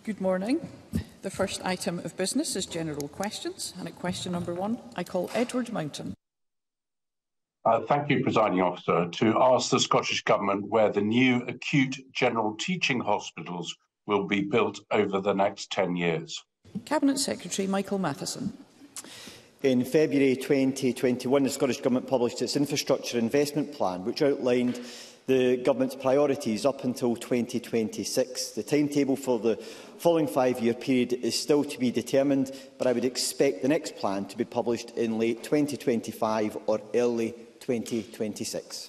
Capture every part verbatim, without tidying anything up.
Good morning. The first item of business is general questions, and at question number one, I call Edward Mountain. Uh, thank you, Presiding Officer. To ask the Scottish Government where the new acute general teaching hospitals will be built over the next ten years. Cabinet Secretary Michael Matheson. In February twenty twenty-one, the Scottish Government published its Infrastructure Investment Plan, which outlined the Government's priorities up until twenty twenty-six. The timetable for the following five-year period is still to be determined, but I would expect the next plan to be published in late twenty twenty-five or early twenty twenty-six.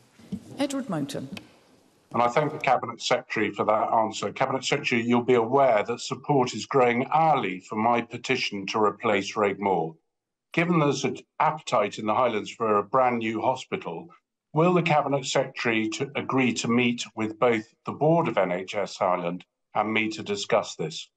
Edward Mountain. And I thank the Cabinet Secretary for that answer. Cabinet Secretary, you'll be aware that support is growing hourly for my petition to replace Raigmore. Given there's an appetite in the Highlands for a brand new hospital, will the Cabinet Secretary to agree to meet with both the Board of N H S Highland and me to discuss this?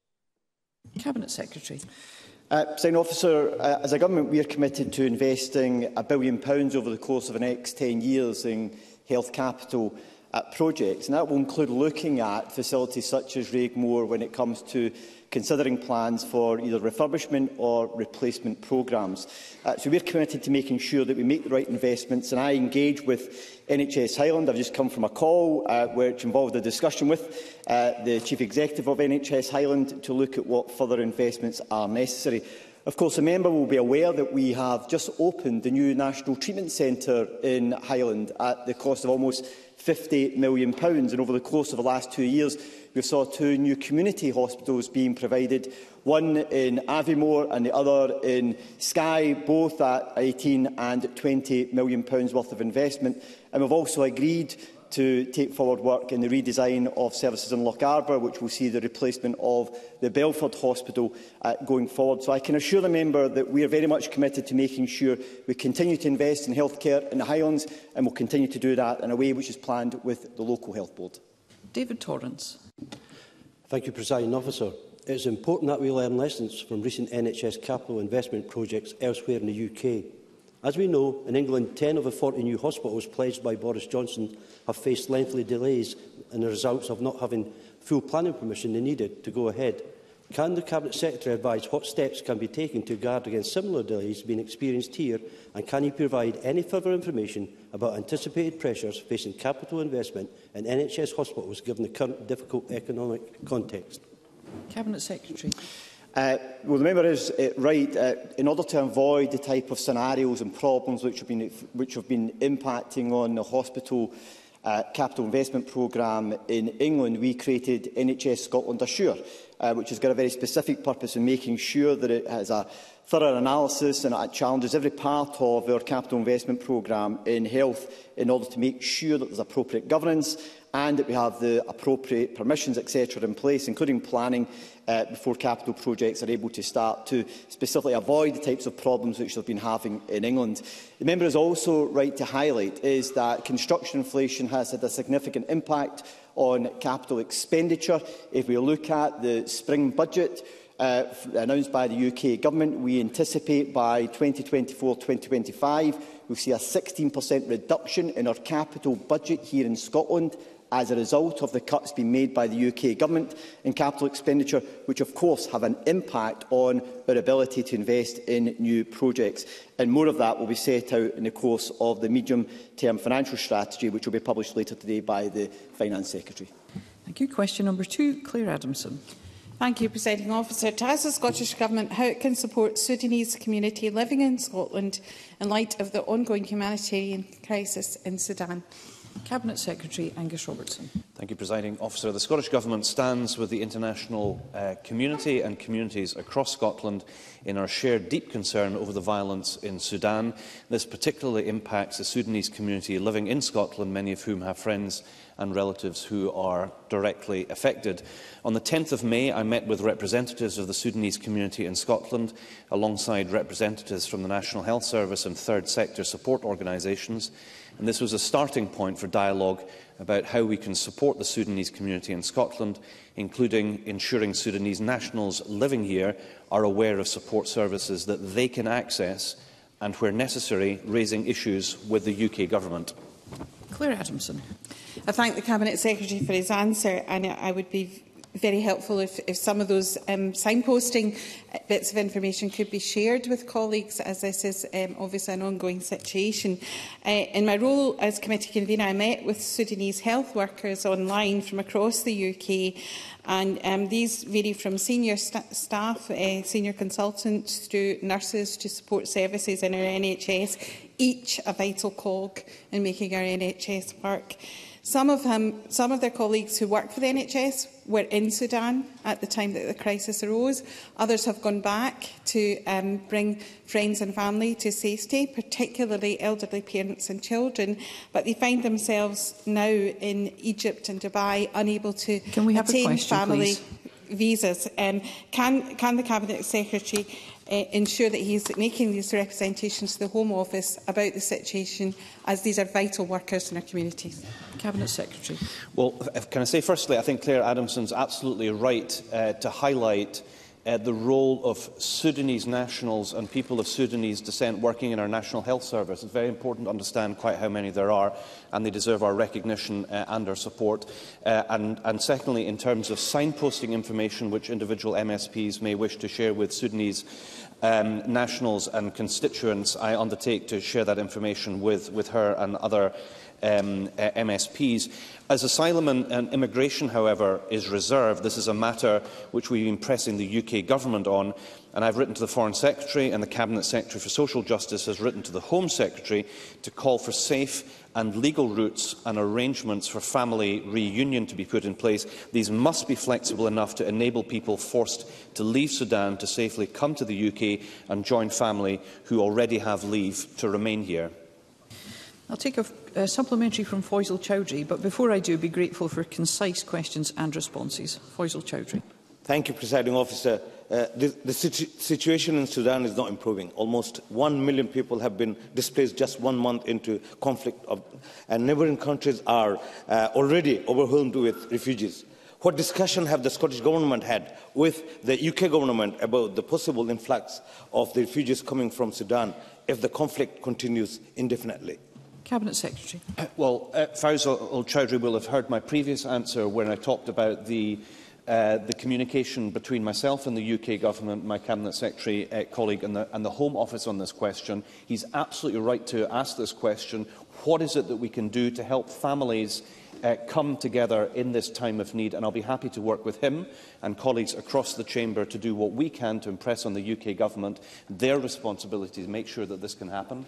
Cabinet Secretary. Uh, Presiding Officer, uh, as a government, we are committed to investing a billion pounds over the course of the next ten years in health capital uh, projects, and that will include looking at facilities such as Raigmore when it comes to considering plans for either refurbishment or replacement programmes. Uh, so we are committed to making sure that we make the right investments, and I engage with N H S Highland. I've just come from a call uh, which involved a discussion with uh, the Chief Executive of N H S Highland to look at what further investments are necessary. Of course, a member will be aware that we have just opened the new National Treatment Centre in Highland at the cost of almost fifty million pounds, and over the course of the last two years we saw two new community hospitals being provided, one in Aviemore and the other in Skye, both at eighteen and twenty million pounds worth of investment. And we've also agreed to take forward work in the redesign of services in Locharbor, which will see the replacement of the Belford Hospital uh, going forward. So I can assure the member that we are very much committed to making sure we continue to invest in healthcare in the Highlands, and will continue to do that in a way which is planned with the local health board. David Torrance. Thank you, Presiding Officer. It is important that we learn lessons from recent N H S capital investment projects elsewhere in the U K. As we know, in England, ten of the forty new hospitals pledged by Boris Johnson have faced lengthy delays and the results of not having full planning permission they needed to go ahead. Can the Cabinet Secretary advise what steps can be taken to guard against similar delays being experienced here, and can he provide any further information about anticipated pressures facing capital investment in N H S hospitals given the current difficult economic context? Cabinet Secretary. Uh, well, the member is uh, right. Uh, in order to avoid the type of scenarios and problems which have been, which have been impacting on the hospital uh, capital investment programme in England, we created N H S Scotland Assure, uh, which has got a very specific purpose in making sure that it has a thorough analysis and it challenges every part of our capital investment programme in health in order to make sure that there is appropriate governance and that we have the appropriate permissions, et cetera in place, including planning, uh, before capital projects are able to start, to specifically avoid the types of problems which they've been having in England. The member is also right to highlight is that construction inflation has had a significant impact on capital expenditure. If we look at the spring budget uh, announced by the U K Government, we anticipate by twenty twenty-four twenty twenty-five we'll see a sixteen percent reduction in our capital budget here in Scotland as a result of the cuts being made by the U K Government in capital expenditure, which of course have an impact on our ability to invest in new projects. And more of that will be set out in the course of the medium-term financial strategy, which will be published later today by the Finance Secretary. Thank you. Question number two, Claire Adamson. Thank you, Presiding Officer. To ask the Scottish Government how it can support Sudanese community living in Scotland in light of the ongoing humanitarian crisis in Sudan. Cabinet Secretary Angus Robertson. Thank you, Presiding Officer. The Scottish Government stands with the international uh, community and communities across Scotland in our shared deep concern over the violence in Sudan. This particularly impacts the Sudanese community living in Scotland, many of whom have friends and relatives who are directly affected. On the tenth of May, I met with representatives of the Sudanese community in Scotland, alongside representatives from the National Health Service and third sector support organisations. And this was a starting point for dialogue about how we can support the Sudanese community in Scotland, including ensuring Sudanese nationals living here are aware of support services that they can access and, where necessary, raising issues with the U K Government. Claire Adamson. I thank the Cabinet Secretary for his answer, and I would be very helpful if, if some of those um, signposting bits of information could be shared with colleagues, as this is um, obviously an ongoing situation. Uh, in my role as committee convener, I met with Sudanese health workers online from across the U K, and um, these vary from senior st staff, uh, senior consultants, through nurses to support services in our N H S, each a vital cog in making our N H S work. Some of, um, some of their colleagues who work for the N H S were in Sudan at the time that the crisis arose. Others have gone back to um, bring friends and family to safety, particularly elderly parents and children, but they find themselves now in Egypt and Dubai, unable to Can we have attain a question, family please? visas. Um, can, can the Cabinet Secretary Uh, ensure that he is making these representations to the Home Office about the situation, as these are vital workers in our communities? Cabinet Secretary. Well, if, can I say firstly, I think Claire Adamson's absolutely right uh, to highlight uh, the role of Sudanese nationals and people of Sudanese descent working in our National Health Service. It's very important to understand quite how many there are, and they deserve our recognition uh, and our support. Uh, and, and secondly, in terms of signposting information which individual M S Ps may wish to share with Sudanese Um, nationals and constituents, I undertake to share that information with, with her and other um, uh, M S Ps. As asylum and, and immigration, however, is reserved, this is a matter which we've been pressing the U K Government on, and I've written to the Foreign Secretary, and the Cabinet Secretary for Social Justice has written to the Home Secretary to call for safe and legal routes and arrangements for family reunion to be put in place. These must be flexible enough to enable people forced to leave Sudan to safely come to the U K and join family who already have leave to remain here. I'll take a, a supplementary from Faisal Chowdhury, but before I do, be grateful for concise questions and responses. Faisal Chowdhury. Thank you, Presiding Officer. Uh, the the situ situation in Sudan is not improving. Almost one million people have been displaced just one month into conflict, of, and neighbouring countries are uh, already overwhelmed with refugees. What discussion have the Scottish Government had with the U K Government about the possible influx of the refugees coming from Sudan if the conflict continues indefinitely? Cabinet Secretary. Uh, well, uh, Faisal Chowdhury will have heard my previous answer when I talked about the Uh, the communication between myself and the U K Government, my Cabinet Secretary uh, colleague and the, and the Home Office on this question. He's absolutely right to ask this question. What is it that we can do to help families uh, come together in this time of need? And I'll be happy to work with him and colleagues across the Chamber to do what we can to impress on the U K Government their responsibility to make sure that this can happen.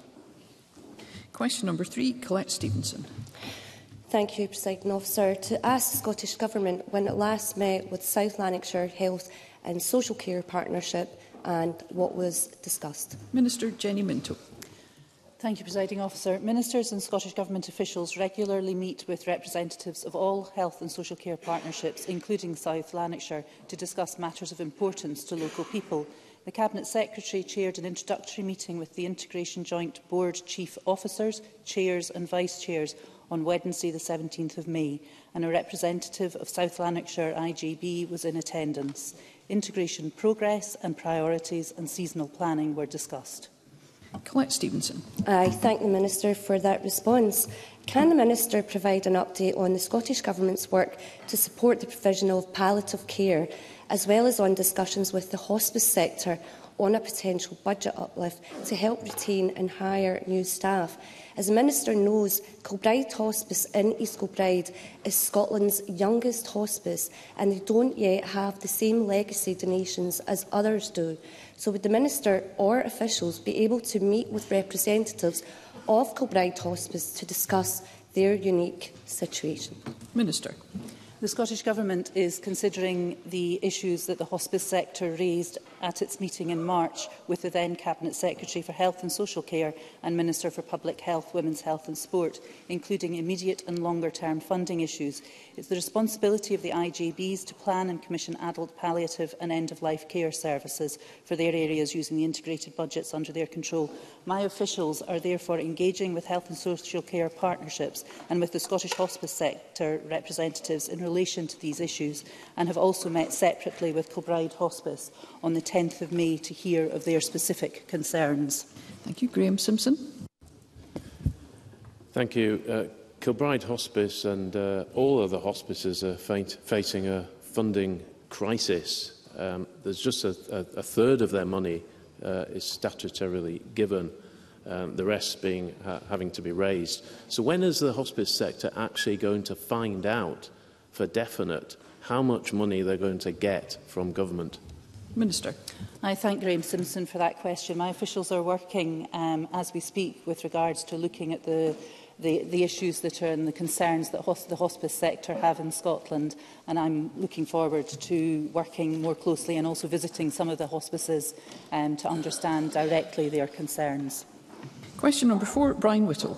Question number three, Colette Stevenson. Thank you, Presiding Officer. To ask the Scottish Government when it last met with South Lanarkshire Health and Social Care Partnership and what was discussed. Minister Jenny Minto. Thank you, Presiding Officer. Ministers and Scottish Government officials regularly meet with representatives of all health and social care partnerships, including South Lanarkshire, to discuss matters of importance to local people. The Cabinet Secretary chaired an introductory meeting with the Integration Joint Board Chief Officers, Chairs and Vice-Chairs on Wednesday the seventeenth of May, and a representative of South Lanarkshire I G B was in attendance. Integration progress and priorities and seasonal planning were discussed. Colette Stevenson. I thank the Minister for that response. Can the Minister provide an update on the Scottish Government's work to support the provision of palliative care, as well as on discussions with the hospice sector on a potential budget uplift to help retain and hire new staff? As the Minister knows, Kilbride Hospice in East Kilbride is Scotland's youngest hospice, and they don't yet have the same legacy donations as others do. So would the Minister or officials be able to meet with representatives of Kilbride Hospice to discuss their unique situation? Minister. The Scottish Government is considering the issues that the hospice sector raised at its meeting in March with the then Cabinet Secretary for Health and Social Care and Minister for Public Health, Women's Health and Sport, including immediate and longer-term funding issues. It's the responsibility of the I G Bs to plan and commission adult palliative and end-of-life care services for their areas using the integrated budgets under their control. My officials are therefore engaging with health and social care partnerships and with the Scottish hospice sector representatives in relation to these issues, and have also met separately with Kilbride Hospice on the tenth of May to hear of their specific concerns. Thank you. Graham Simpson. Thank you. Uh, Kilbride Hospice and uh, all other hospices are facing a funding crisis. Um, there's just a, a, a third of their money uh, is statutorily given, um, the rest being uh, having to be raised. So when is the hospice sector actually going to find out for definite how much money they're going to get from government? Minister. I thank Graham Simpson for that question. My officials are working um, as we speak with regards to looking at the, the, the issues that are and the concerns that hos the hospice sector have in Scotland, and I'm looking forward to working more closely and also visiting some of the hospices um, to understand directly their concerns. Question number four, Brian Whittle.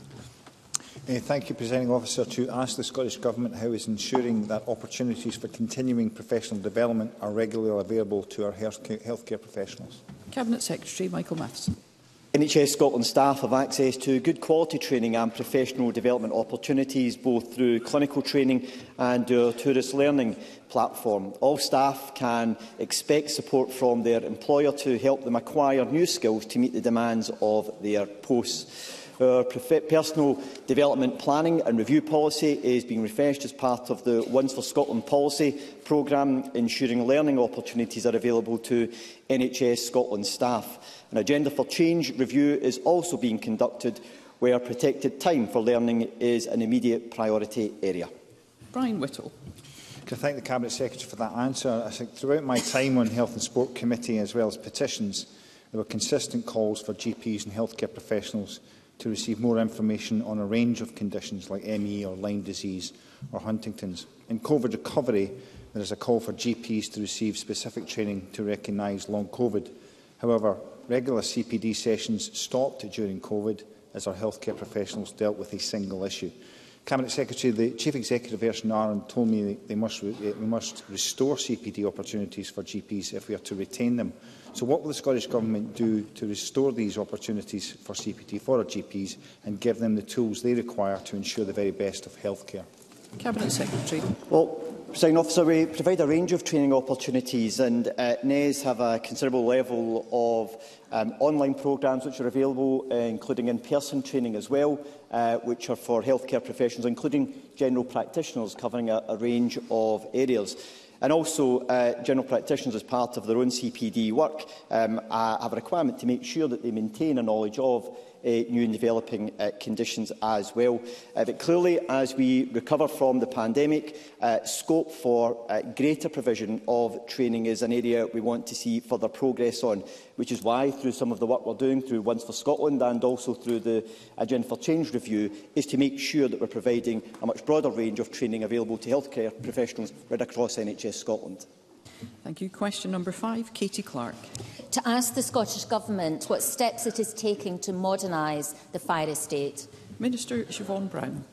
Uh, thank you, Presiding Officer. To ask the Scottish Government how is ensuring that opportunities for continuing professional development are regularly available to our healthcare, healthcare professionals. Cabinet Secretary Michael Matheson. N H S Scotland staff have access to good quality training and professional development opportunities, both through clinical training and our tourist learning platform. All staff can expect support from their employer to help them acquire new skills to meet the demands of their posts. Our personal development planning and review policy is being refreshed as part of the Once for Scotland policy programme, ensuring learning opportunities are available to N H S Scotland staff. An Agenda for Change review is also being conducted, where protected time for learning is an immediate priority area. Brian Whittle. Can I thank the Cabinet Secretary for that answer? I think throughout my time on Health and Sport Committee, as well as petitions, there were consistent calls for G Ps and healthcare professionals to receive more information on a range of conditions like M E or Lyme disease or Huntington's. In COVID recovery, there is a call for G Ps to receive specific training to recognise long COVID. However, regular C P D sessions stopped during COVID as our healthcare professionals dealt with a single issue. Cabinet Secretary, the Chief Executive Ursula Nairn told me they must, we must restore C P D opportunities for G Ps if we are to retain them. So what will the Scottish Government do to restore these opportunities for C P D for our G Ps and give them the tools they require to ensure the very best of healthcare? Cabinet Secretary. Well, Presiding Officer, we provide a range of training opportunities, and uh, N E S have a considerable level of um, online programmes which are available, uh, including in-person training as well, uh, which are for healthcare professionals, including general practitioners, covering a, a range of areas. And also, uh, general practitioners, as part of their own C P D work, um, uh, have a requirement to make sure that they maintain a knowledge of uh, new and developing uh, conditions as well. Uh, but clearly, as we recover from the pandemic, uh, scope for uh, greater provision of training is an area we want to see further progress on, which is why, through some of the work we're doing through Once for Scotland and also through the Agenda for Change review, is to make sure that we're providing a much broader range of training available to healthcare professionals right across N H S Scotland. Thank you. Question number five, Katie Clark. To ask the Scottish Government what steps it is taking to modernise the fire estate. Minister Siobhan Brown.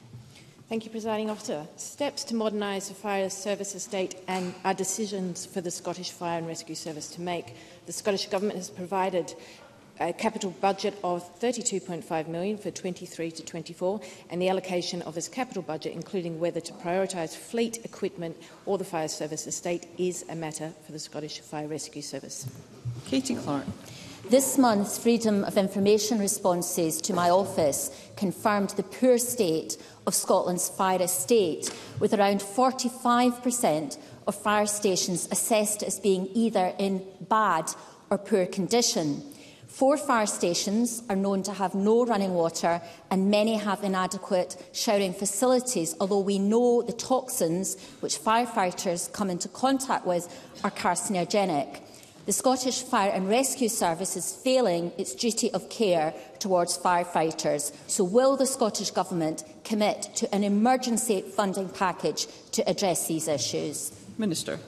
Thank you, Presiding Officer. Steps to modernise the fire service estate and are decisions for the Scottish Fire and Rescue Service to make. The Scottish Government has provided a capital budget of thirty-two point five million pounds for twenty-three to twenty-four, and the allocation of this capital budget, including whether to prioritise fleet equipment or the fire service estate, is a matter for the Scottish Fire Rescue Service. Katie Clark. This month's Freedom of Information responses to my office confirmed the poor state of Scotland's fire estate, with around forty-five percent of fire stations assessed as being either in bad or poor condition. Four fire stations are known to have no running water, and many have inadequate showering facilities, although we know the toxins which firefighters come into contact with are carcinogenic. The Scottish Fire and Rescue Service is failing its duty of care towards firefighters. So will the Scottish Government commit to an emergency funding package to address these issues? Minister.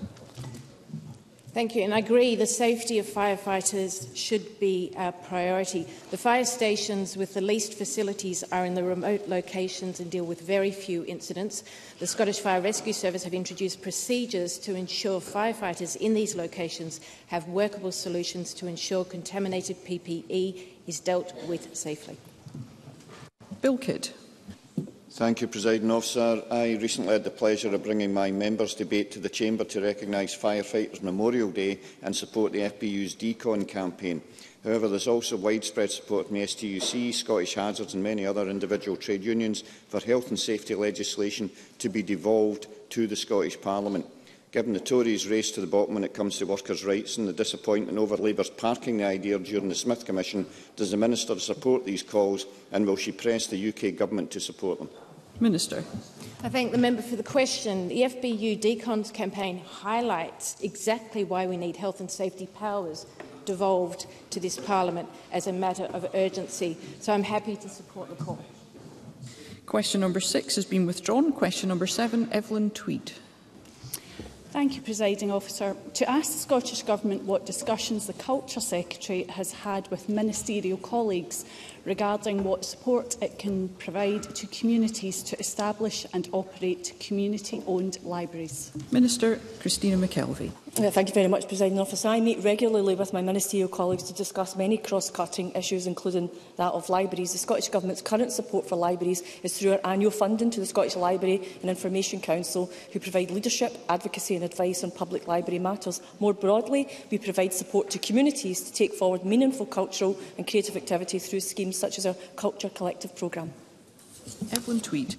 Thank you, and I agree the safety of firefighters should be a priority. The fire stations with the least facilities are in the remote locations and deal with very few incidents. The Scottish Fire Rescue Service have introduced procedures to ensure firefighters in these locations have workable solutions to ensure contaminated P P E is dealt with safely. Bill Kidd. Thank you, Presiding Officer. I recently had the pleasure of bringing my members' debate to the Chamber to recognise Firefighters Memorial Day and support the F B U's Decon campaign. However, there is also widespread support from the S T U C, Scottish Hazards and many other individual trade unions for health and safety legislation to be devolved to the Scottish Parliament. Given the Tories' race to the bottom when it comes to workers' rights and the disappointment over Labour's parking the idea during the Smith Commission, does the Minister support these calls, and will she press the U K Government to support them? Minister. I thank the member for the question. The F B U Decons campaign highlights exactly why we need health and safety powers devolved to this Parliament as a matter of urgency. So I'm happy to support the call. Question number six has been withdrawn. Question number seven, Evelyn Tweed. Thank you, Presiding Officer. To ask the Scottish Government what discussions the Culture Secretary has had with ministerial colleagues regarding what support it can provide to communities to establish and operate community-owned libraries. Minister Christina McKelvey. Uh, thank you very much, Presiding Officer. I meet regularly with my ministerial colleagues to discuss many cross-cutting issues, including that of libraries. The Scottish Government's current support for libraries is through our annual funding to the Scottish Library and Information Council, who provide leadership, advocacy and advice on public library matters. More broadly, we provide support to communities to take forward meaningful cultural and creative activity through schemes such as our Culture Collective programme. Evelyn Tweed.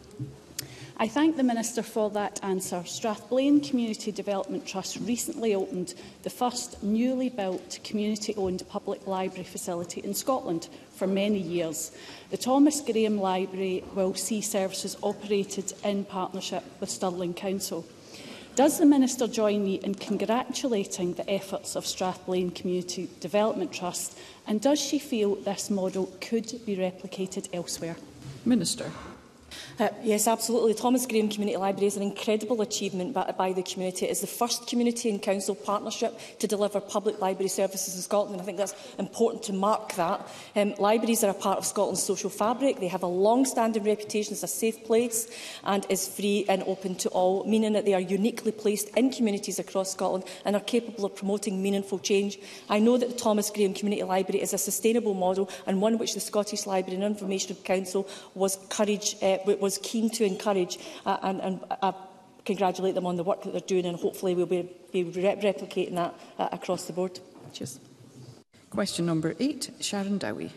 I thank the Minister for that answer. Strathblane Community Development Trust recently opened the first newly built community-owned public library facility in Scotland for many years. The Thomas Graham Library will see services operated in partnership with Stirling Council. Does the Minister join me in congratulating the efforts of Strathblane Community Development Trust, and does she feel this model could be replicated elsewhere? Minister. Uh, yes, absolutely. The Thomas Graham Community Library is an incredible achievement by, by the community. It is the first community and council partnership to deliver public library services in Scotland. I think that's important to mark that. Um, libraries are a part of Scotland's social fabric. They have a long-standing reputation as a safe place and is free and open to all, meaning that they are uniquely placed in communities across Scotland and are capable of promoting meaningful change. I know that the Thomas Graham Community Library is a sustainable model and one which the Scottish Library and Information Council was courage, uh, was keen to encourage, uh, and, and I congratulate them on the work that they're doing, and hopefully we'll be, be re replicating that uh, across the board. Cheers. Question number eight, Sharon Dowie.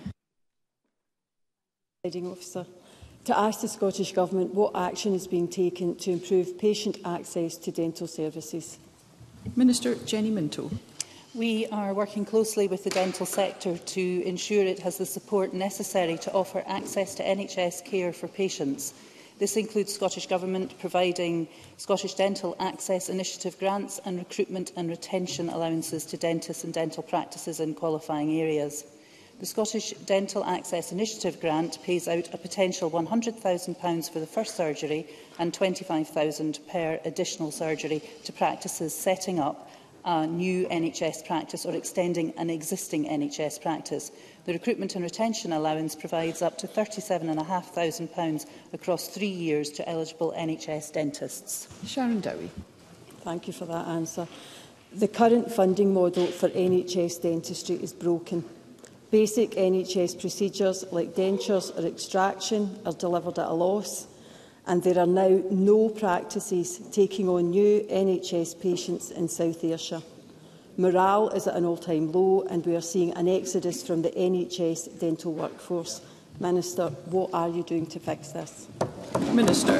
Presiding Officer, to ask the Scottish Government what action is being taken to improve patient access to dental services. Minister Jenny Minto. We are working closely with the dental sector to ensure it has the support necessary to offer access to N H S care for patients. This includes Scottish Government providing Scottish Dental Access Initiative grants and recruitment and retention allowances to dentists and dental practices in qualifying areas. The Scottish Dental Access Initiative grant pays out a potential one hundred thousand pounds for the first surgery and twenty-five thousand pounds per additional surgery to practices setting up a new N H S practice or extending an existing N H S practice. The recruitment and retention allowance provides up to thirty-seven thousand five hundred pounds across three years to eligible N H S dentists. Sharon Dowie. Thank you for that answer. The current funding model for N H S dentistry is broken. Basic N H S procedures like dentures or extraction are delivered at a loss, and there are now no practices taking on new N H S patients in South Ayrshire. Morale is at an all-time low, and we are seeing an exodus from the N H S dental workforce. Minister, what are you doing to fix this? Minister.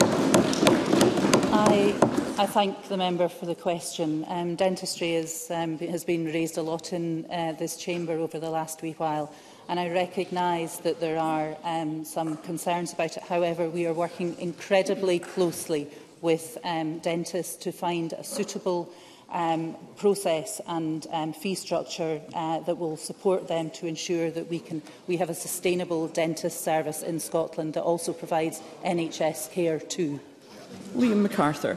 I, I thank the member for the question. Um, dentistry is, um, has been raised a lot in uh, this chamber over the last wee while, and I recognise that there are um, some concerns about it. However, we are working incredibly closely with um, dentists to find a suitable um, process and um, fee structure uh, that will support them to ensure that we, can, we have a sustainable dentist service in Scotland that also provides N H S care too. Liam MacArthur.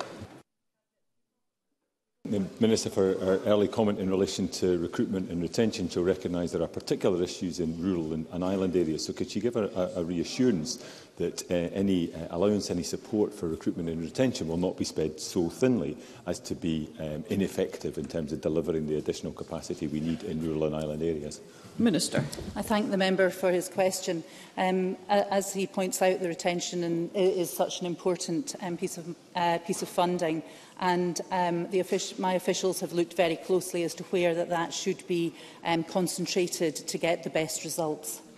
The Minister, for our early comment in relation to recruitment and retention, she'll recognise there are particular issues in rural and, and island areas. So could she give her a, a reassurance that uh, any uh, allowance, any support for recruitment and retention will not be spread so thinly as to be um, ineffective in terms of delivering the additional capacity we need in rural and island areas? Minister. I thank the member for his question. Um, as he points out, the retention in, is such an important um, piece, of, uh, piece of funding, and um, the offic my officials have looked very closely as to where that, that should be um, concentrated to get the best results.